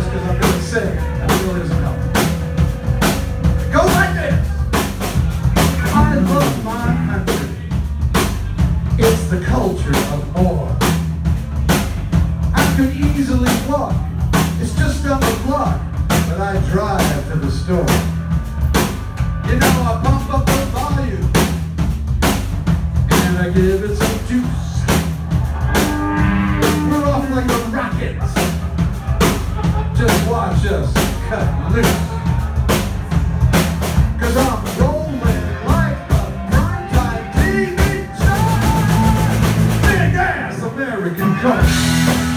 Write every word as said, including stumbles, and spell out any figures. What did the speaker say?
this because I'm really sick and it really doesn't help. It goes like this. I love my country. It's the culture of war. I could easily walk. It's just down the block, but I drive to the store. You know, I pump up the volume and I give it some juice. We're off like a rocket. Just watch us cut loose. Cause I'm rolling like a primetime T V show. Big ass American coach.